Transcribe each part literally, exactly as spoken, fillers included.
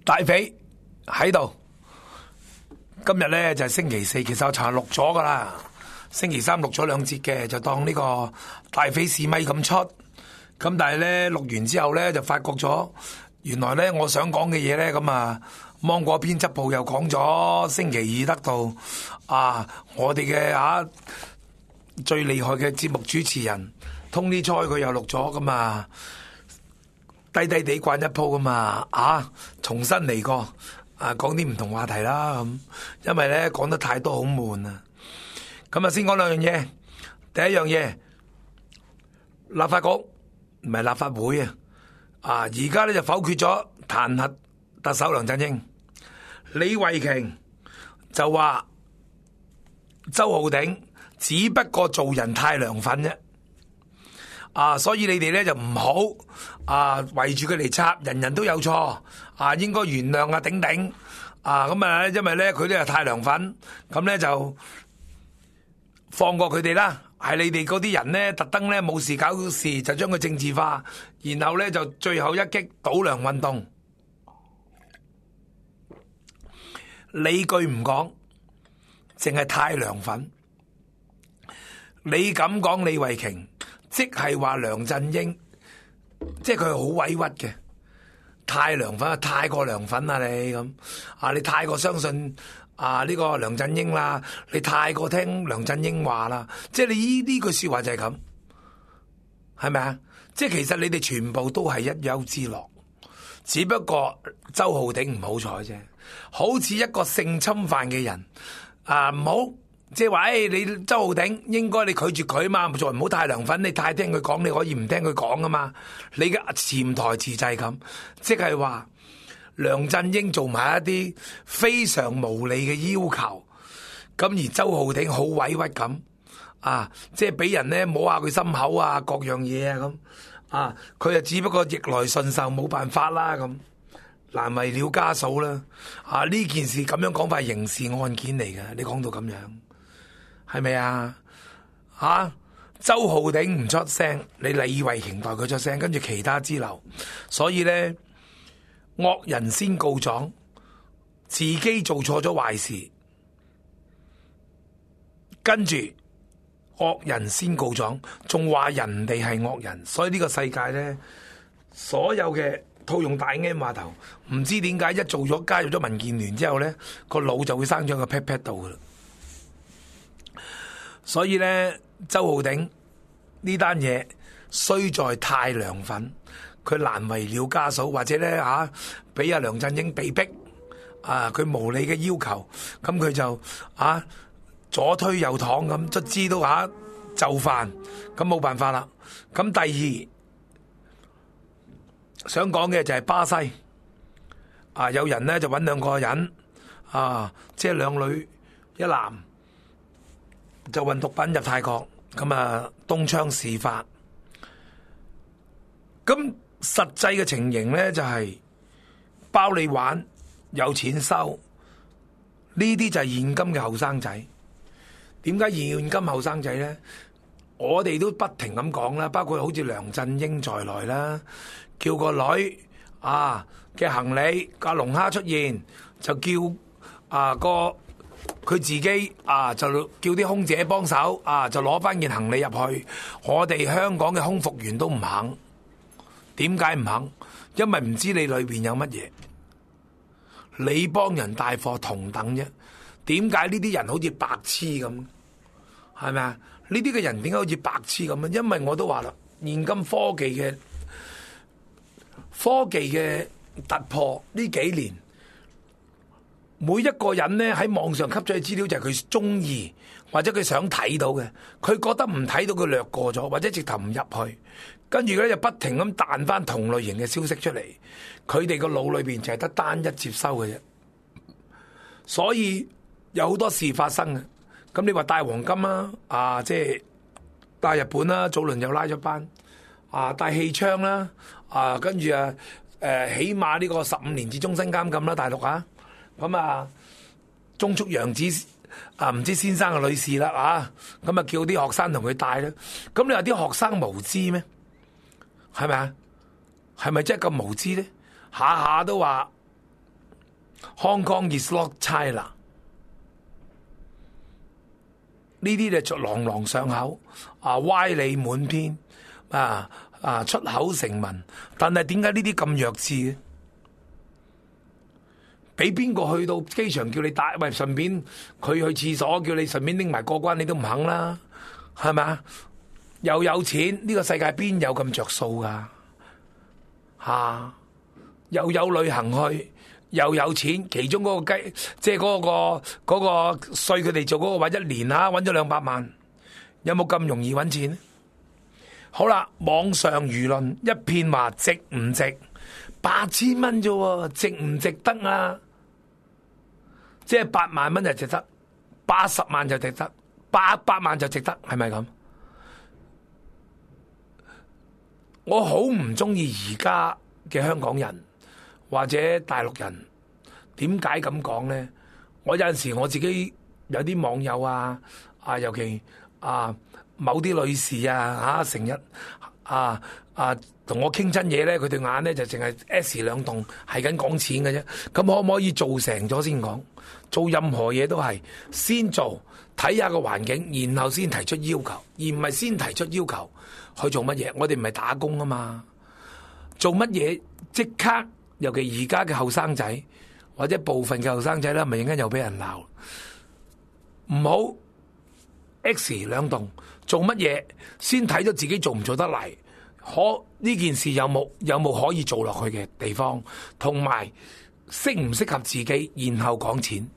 大肥喺度，今日咧就係星期四，其實我尋日錄咗噶啦。星期三錄咗兩節嘅，就當呢個大肥試咪咁出。咁但係咧錄完之後咧，就發覺咗原來咧我想講嘅嘢咧，咁啊芒果編輯部又講咗，星期二得到啊我哋嘅啊最厲害嘅節目主持人 Tony Choi 佢又錄咗咁啊。低低地慣一鋪噶嘛，啊，重新嚟過，啊，講啲唔同話題啦咁，因為咧講得太多好悶啊。咁啊，先講兩樣嘢。第一樣嘢，立法局唔係立法會啊，啊，而家咧就否決咗彈劾特首梁振英。李慧瓊就話周浩鼎只不過做人太涼粉啫。啊，所以你哋咧就唔好啊圍住佢嚟插，人人都有錯啊，應該原諒啊頂頂啊，咁啊，因為咧佢哋係太涼粉，咁咧就放過佢哋啦。係你哋嗰啲人咧，特登咧冇事搞事，就將佢政治化，然後咧就最後一擊倒梁運動，理據唔講，淨係太涼粉。你咁講李慧瓊？即係話梁振英，即係佢好委屈嘅，太涼粉啊，太過涼粉啊你咁啊，你太過相信啊呢個梁振英啦，你太過聽梁振英話啦，即係你呢呢句說話就係咁，係咪啊？即係其實你哋全部都係一丘之貉，只不過周浩鼎唔好彩啫，好似一個性侵犯嘅人啊，唔好。即係話，誒，你周浩鼎應該你拒絕佢嘛，做人唔好太涼粉，你太聽佢講，你可以唔聽佢講噶嘛。你嘅潛台詞就係咁，即係話梁振英做埋一啲非常無理嘅要求，咁而周浩鼎好委屈咁啊，即係俾人咧摸下佢心口啊，各樣嘢啊咁啊，佢就只不過逆來順受，冇辦法啦咁。難為了家嫂啦，啊呢件事咁樣講法係刑事案件嚟嘅，你講到咁樣。係咪啊？啊，周浩鼎唔出聲，你李慧瓊代佢出聲，跟住其他支流，所以咧惡人先告狀，自己做錯咗壞事，跟住惡人先告狀，仲話人哋係惡人，所以呢個世界咧，所有嘅套用大 M 話頭，唔知點解一做咗加入咗民建聯之後咧，個腦就會生咗個 pat pat 度噶啦。所以咧，周浩鼎呢單嘢衰在太涼粉，佢難為了家嫂，或者咧嚇俾阿梁振英被逼啊，佢無理嘅要求，咁佢就啊左推右搪咁，卒之都嚇就範，咁冇辦法啦。咁第二想講嘅就係巴西啊，有人咧就揾兩個人啊，即係兩女一男。就運毒品入泰國，咁啊東窗事發。咁實際嘅情形咧就係、是、包你玩，有錢收，呢啲就係現今嘅後生仔。點解現今後生仔咧？我哋都不停咁講啦，包括好似梁振英在內啦，叫個女啊嘅行李架龍蝦出現，就叫啊個。佢自己啊，就叫啲空姐幫手啊，就攞翻件行李入去。我哋香港嘅空服員都唔肯，點解唔肯？因為唔知你裏邊有乜嘢。你幫人帶貨同等啫，點解呢啲人好似白痴咁？係咪啊？呢啲嘅人點解好似白痴咁啊？因為我都話啦，現今科技嘅科技嘅突破呢幾年。每一個人咧喺網上吸咗嘅資料就係佢中意或者佢想睇到嘅，佢覺得唔睇到佢略過咗，或者直頭唔入去，跟住咧就不停咁彈翻同類型嘅消息出嚟，佢哋個腦裏邊就係得單一接收嘅啫，所以有好多事發生嘅。咁你話帶黃金啦，啊即係帶日本啦，早輪又拉咗班，啊帶氣槍啦，啊跟住啊誒、呃、起碼呢個十五年至終身監禁啦，大陸啊。咁啊，中速洋子啊，唔知先生嘅女士啦啊，咁啊叫啲學生同佢帶啦。咁你話啲學生無知咩？係咪啊？係咪真係咁無知咧？下下都話 Hong Kong is not China， 呢啲就朗朗上口，啊歪理滿篇，啊啊出口成文，但係點解呢啲咁弱智嘅？俾邊個去到機場叫你帶，喂順便佢去廁所叫你順便拎埋過關，你都唔肯啦，係咪啊？又有錢，呢個世界邊有咁着數噶？吓，又有旅行去，又有錢，其中嗰個雞，即係嗰個嗰個稅，佢哋做嗰個話一年啊，揾咗兩百萬，有冇咁容易揾錢？好啦，網上輿論一片話值唔值？八千蚊啫，值唔值得啊？即係八萬蚊就值得，八十萬就值得，八百萬就值得，係咪咁？我好唔中意而家嘅香港人或者大陸人，點解咁講咧？我有陣時我自己有啲網友啊，啊尤其啊某啲女士啊，嚇成日啊啊同我傾親嘢咧，佢對眼咧就淨係 S 兩棟，係緊講錢嘅啫。咁可唔可以做成咗先講？做任何嘢都係先做，睇下個環境，然後先提出要求，而唔係先提出要求去做乜嘢。我哋唔係打工啊嘛，做乜嘢即刻？尤其而家嘅後生仔或者部分嘅後生仔啦，咪陣間又俾人鬧。唔好 X 兩棟，做乜嘢先睇咗自己做唔做得嚟？可呢件事有冇有冇可以做落去嘅地方，同埋適唔適合自己，然後講錢。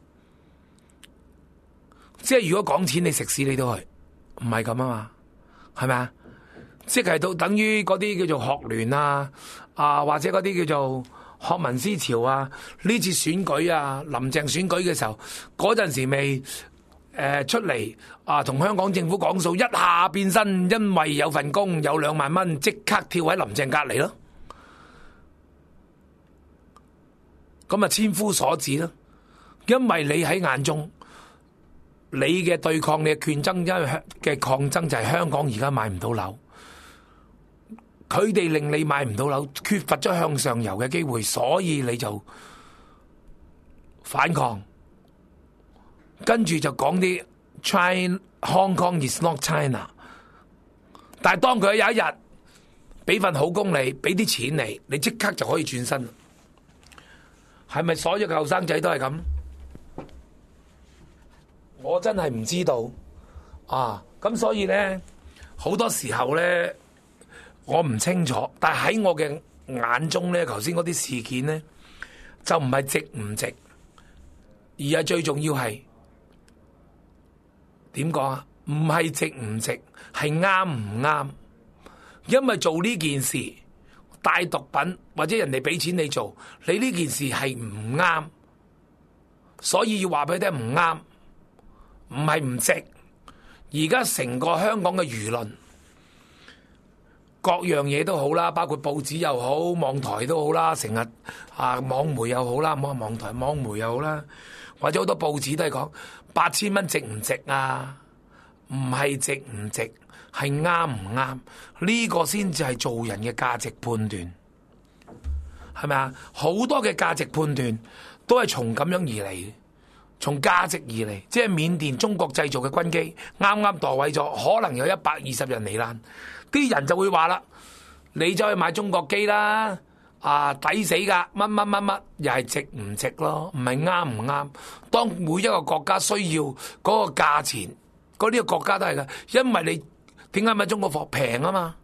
即係如果講錢，你食屎你都去，唔係咁啊嘛，係咪啊？即係到等於嗰啲叫做學聯啊，啊或者嗰啲叫做學民思潮啊，呢次選舉啊，林鄭選舉嘅時候，嗰陣時未。誒、呃，出嚟啊，同香港政府講數，一下變身，因為有份工，有兩萬蚊，即刻跳喺林鄭隔籬咯。咁啊，千夫所指咯。因為你喺眼中，你嘅對抗，你嘅權爭，因為嘅抗爭就係香港而家買唔到樓，佢哋令你買唔到樓，缺乏咗向上游嘅機會，所以你就反抗。跟住就講啲 China Hong Kong is not China， 但係當佢有一日俾份好工你，俾啲錢你，你即刻就可以轉身。係咪所有嘅後生仔都係咁？我真係唔知道啊！咁所以咧，好多時候咧，我唔清楚。但係喺我嘅眼中咧，頭先嗰啲事件咧，就唔係值唔值，而係最重要係。點講啊？唔係值唔值，係啱唔啱？因為做呢件事帶毒品或者人哋俾錢你做，你呢件事係唔啱，所以要話俾佢聽唔啱，唔係唔值。而家成個香港嘅輿論，各樣嘢都好啦，包括報紙又好，網台都好啦，成日啊網媒又好啦，唔好話網台，網媒又好啦。或者好多報紙都係講八千蚊值唔值啊？唔係值唔值，係啱唔啱？呢個先至係做人嘅價值判斷，係咪啊？好多嘅價值判斷都係從咁樣而嚟，從價值而嚟。即係緬甸中國製造嘅軍機啱啱墮毀咗，可能有一百二十人罹難，啲人就會話啦：你走去買中國機啦！啊，抵死噶，乜乜乜乜，又係值唔值咯？唔係啱唔啱？當每一個國家需要嗰個價錢，嗰啲個國家都係噶，因為你點解買中國貨平啊嘛？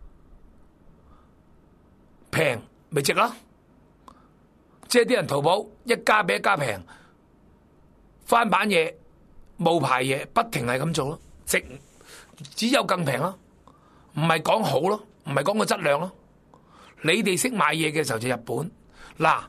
平咪值咯？即係啲人淘寶一家比一家平，翻版嘢、冒牌嘢，不停係咁做咯，值只有更平咯，唔係講好咯，唔係講個質量咯。你哋識買嘢嘅時候就日本嗱，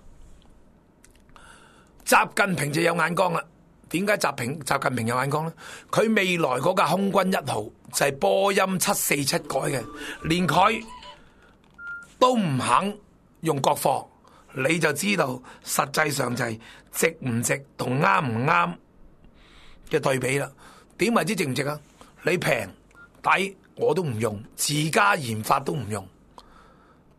習近平就有眼光啦。點解習平習近平有眼光咧？佢未來嗰架空軍一號就係波音七四七改嘅，連佢都唔肯用國貨，你就知道實際上就係值唔值同啱唔啱嘅對比啦。點為之值唔值啊？你平抵我都唔用，自家研發都唔用。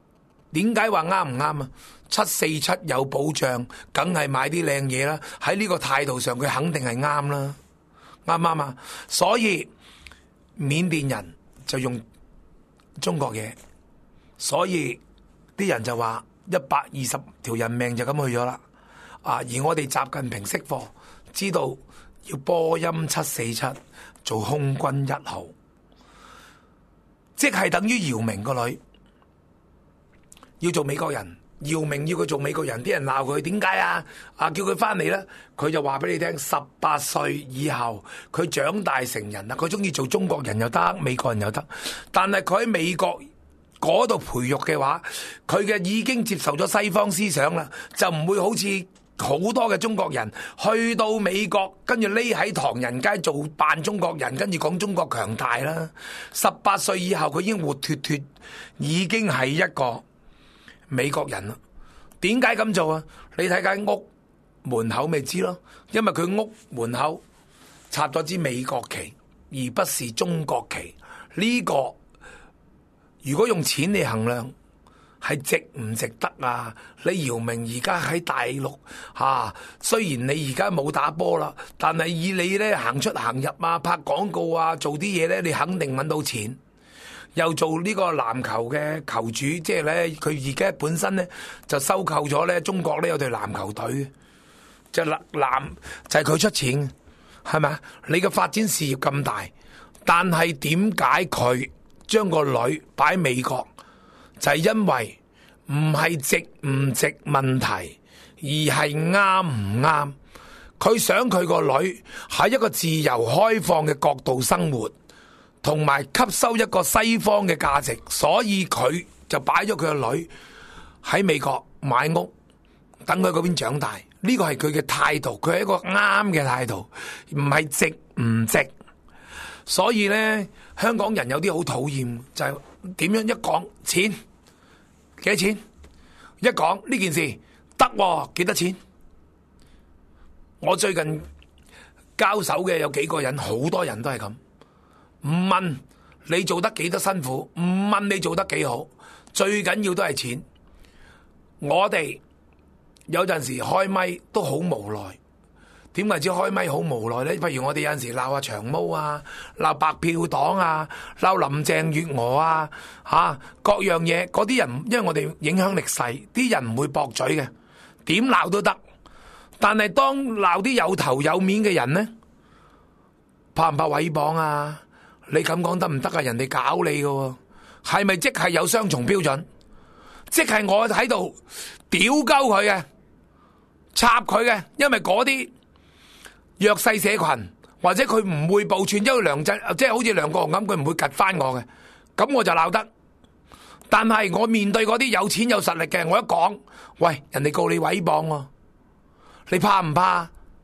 點解話啱唔啱啊？七四七有保障，梗係買啲靚嘢啦。喺呢個態度上，佢肯定係啱啦，啱唔啱啊？所以緬甸人就用中國嘢，所以啲人就話一百二十條人命就咁去咗啦。啊，而我哋習近平識貨，知道要波音七四七做空軍一號，即係等於姚明個女要做美國人。姚明要佢做美國人，啲人鬧佢點解啊？啊，叫佢翻嚟咧，佢就話俾你聽，十八歲以後佢長大成人啦，佢中意做中國人又得，美國人又得。但係佢喺美國嗰度培育嘅話，佢嘅已經接受咗西方思想啦，就唔會好似好多嘅中國人去到美國，跟住匿喺唐人街做扮中國人，跟住講中國強大啦。十八歲以後佢已經活脫脫，已經係一個美國人啦。點解咁做啊？你睇間屋門口咪知咯，因為佢屋門口插咗支美國旗，而不是中國旗。呢個如果用錢嚟衡量，係值唔值得啊？你姚明而家喺大陸吓、啊，雖然你而家冇打波啦，但係以你咧行出行入啊，拍廣告啊，做啲嘢咧，你肯定揾到錢。又做呢個籃球嘅球主，即係咧佢而家本身咧就收購咗咧中國咧有隊籃球隊，就籃就係佢出錢，係咪啊？你嘅發展事業咁大，但係點解佢將個女擺喺美國？就係因為唔係值唔值問題，而係啱唔啱。佢想佢個女喺一個自由開放嘅角度生活，同埋吸收一個西方嘅價值，所以佢就擺咗佢個女喺美國買屋，等佢嗰邊長大。呢個係佢嘅態度，佢係一個啱嘅態度，唔係值唔值。所以咧，香港人有啲好討厭，就係點樣一講錢幾多錢，一講呢件事得喎幾多錢。我最近交手嘅有幾個人，好多人都係咁。唔問你做得幾多辛苦，唔問你做得幾好，最緊要都係錢。我哋有陣時開咪都好無奈，點為之開咪好無奈呢？譬如我哋有陣時鬧下長毛啊，鬧白票黨啊，鬧林鄭月娥啊，吓、啊、各樣嘢，嗰啲人因為我哋影響力細，啲人唔會駁嘴嘅，點鬧都得。但係當鬧啲有頭有面嘅人呢，怕唔怕毀謗啊？你咁講得唔得啊？人哋搞你㗎，係咪即係有雙重標準？即係我喺度屌鳩佢嘅，插佢嘅，因為嗰啲弱勢社群或者佢唔會報串，因為梁振即係好似梁國雄咁，佢唔會及翻我嘅，咁我就鬧得。但係我面對嗰啲有錢有實力嘅，我一講，喂，人哋告你毀謗喎，你怕唔怕？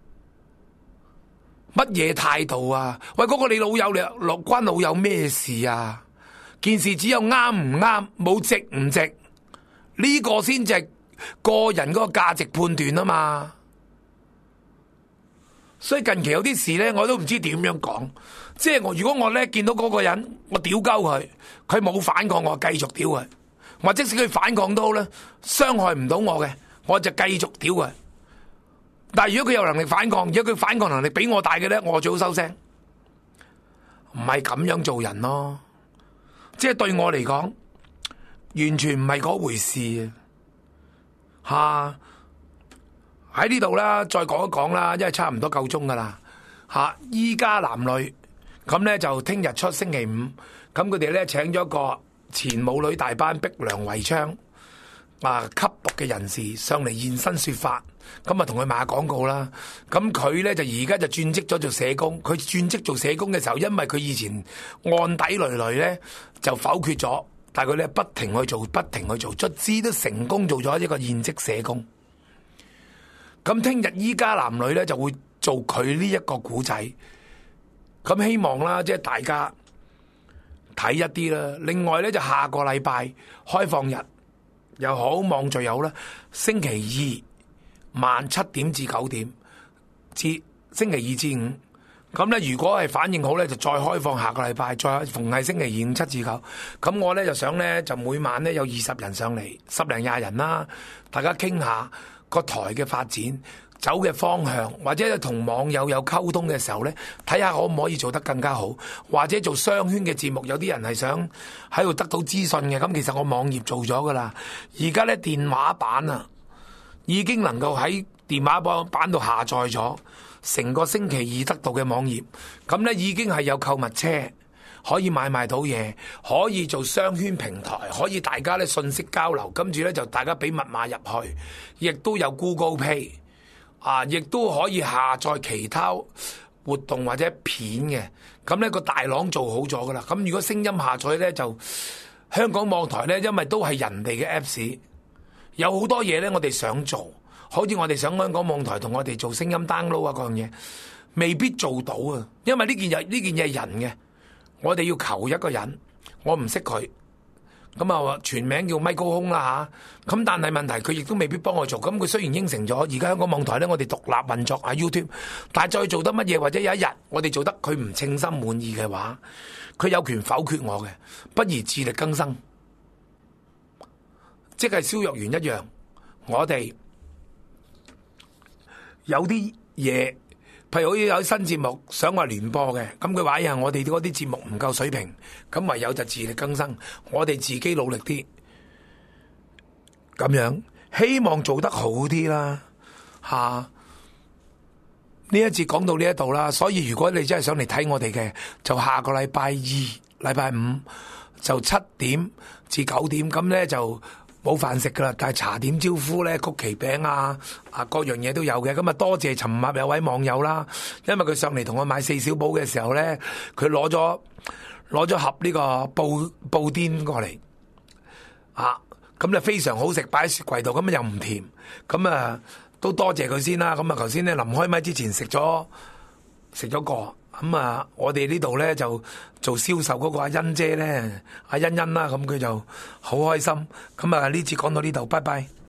乜嘢態度啊？喂，嗰個你老友你落關老友咩事啊？件事只有啱唔啱，冇值唔值，呢個先至係個人嗰個價值判斷啊嘛。所以近期有啲事咧，我都唔知點樣講。即係我如果我咧見到嗰個人，我屌鳩佢，佢冇反抗，我繼續屌佢。或即使佢反抗都好咧，傷害唔到我嘅，我就繼續屌佢。但係如果佢有能力反抗，如果佢反抗能力比我大嘅咧，我最好收聲。唔係咁樣做人咯，即係對我嚟講，完全唔係嗰回事啊！吓，喺呢度啦，再講一講啦，因為差唔多夠鐘噶啦。吓，依家男女咁咧就聽日出星期五，咁佢哋咧請咗個前舞女大班碧良為娼啊吸毒嘅人士上嚟現身說法。咁啊，同佢賣下廣告啦。咁佢咧就而家就轉職咗做社工。佢轉職做社工嘅時候，因為佢以前案底累累咧，就否決咗。但係佢咧不停去做，不停去做，卒之都成功做咗一個現職社工。咁聽日依家男女咧就會做佢呢一個古仔。咁希望啦，即係大家睇一啲啦。另外咧就下個禮拜開放日又好，網聚又好啦，星期二晚七點至九點，至星期二至五， 咁咧，如果係反應好咧，就再開放下個禮拜，再逢係星期二五七至九。咁我咧就想咧，就每晚咧有二十人上嚟，十零廿人啦，大家傾下個台嘅發展。走嘅方向，或者同網友有溝通嘅時候呢，睇下可唔可以做得更加好，或者做雙圈嘅節目。有啲人係想喺度得到資訊嘅，咁其實我網頁做咗噶啦。而家呢，電話版啊，已經能夠喺電話版版度下載咗成個星期二得到嘅網頁，咁呢，已經係有購物車可以買賣到嘢，可以做雙圈平台，可以大家呢信息交流，跟住呢，就大家俾密碼入去，亦都有 Google Pay。啊！亦都可以下載其他活動或者片嘅，咁呢個大廊做好咗噶啦。咁如果聲音下載呢，就香港網台呢，因為都係人哋嘅 Apps， 有好多嘢呢，我哋想做，好似我哋想香港網台同我哋做聲音 download 啊嗰樣嘢，未必做到啊。因為呢件嘢呢件嘢係人嘅，我哋要求一個人，我唔識佢。咁啊，全名叫咪高空啦吓，咁但係問題佢亦都未必幫我做。咁佢雖然應承咗，而家香港網台咧，我哋獨立運作喺 YouTube， 但係再做得乜嘢，或者有一日我哋做得佢唔稱心滿意嘅話，佢有權否決我嘅，不如自力更生，即係蕭若元一樣。我哋有啲嘢。譬如好似有新節目想話聯播嘅，咁佢話呀，我哋嗰啲節目唔夠水平，咁唯有就自力更生，我哋自己努力啲，咁樣希望做得好啲啦，吓、啊、呢一節講到呢一度啦。所以如果你真係想嚟睇我哋嘅，就下個禮拜二、禮拜五就七點至九點，咁咧就。冇飯食噶啦，但係茶點招呼咧，曲奇餅啊，啊各樣嘢都有嘅。咁啊，多謝尋日有位網友啦，因為佢上嚟同我買四小寶嘅時候咧，佢攞咗攞咗盒呢個布布甸過嚟，啊，咁就非常好食，擺喺雪櫃度，咁又唔甜，咁啊都多謝佢先啦。咁啊，頭先咧臨開麥之前食咗食咗個。咁啊，我哋呢度咧就做銷售嗰個阿欣姐咧，阿欣欣啦，咁佢就好開心。咁啊，呢次講到呢度，拜拜。